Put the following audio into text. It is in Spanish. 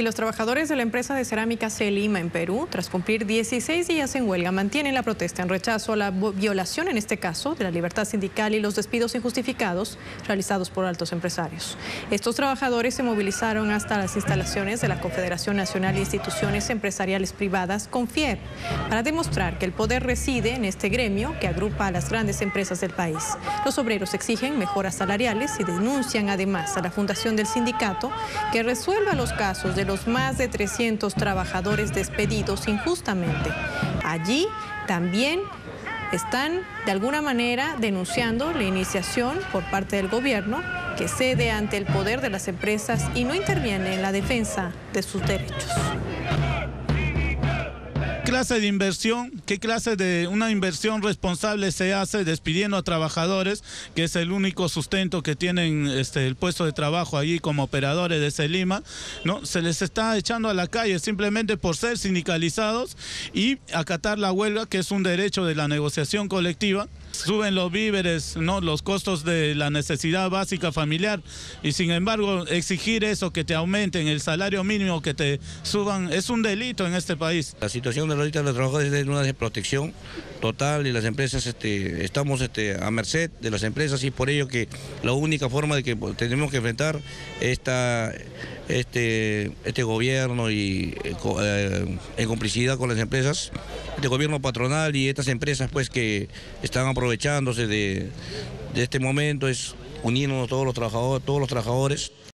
Y los trabajadores de la empresa de cerámica Celima en Perú, tras cumplir 16 días en huelga, mantienen la protesta en rechazo a la violación, en este caso, de la libertad sindical y los despidos injustificados realizados por altos empresarios. Estos trabajadores se movilizaron hasta las instalaciones de la Confederación Nacional de Instituciones Empresariales Privadas, CONFIEP, para demostrar que el poder reside en este gremio que agrupa a las grandes empresas del país. Los obreros exigen mejoras salariales y denuncian además a la fundación del sindicato que resuelva los casos de los más de 300 trabajadores despedidos injustamente. Allí también están de alguna manera denunciando la iniciación por parte del gobierno que cede ante el poder de las empresas y no interviene en la defensa de sus derechos. ¿Qué clase de inversión, qué clase de una inversión responsable se hace despidiendo a trabajadores, que es el único sustento que tienen el puesto de trabajo allí como operadores de Celima, ¿no? Se les está echando a la calle simplemente por ser sindicalizados y acatar la huelga, que es un derecho de la negociación colectiva. Suben los víveres, ¿no?, los costos de la necesidad básica familiar, y sin embargo exigir eso, que te aumenten el salario mínimo, que te suban, es un delito en este país. La situación de ahorita de los trabajadores es una desprotección total y las empresas estamos a merced de las empresas, y por ello que la única forma de que tenemos que enfrentar este gobierno y en complicidad con las empresas, este gobierno patronal y estas empresas pues que están aprovechándose de este momento, es unirnos todos los trabajadores.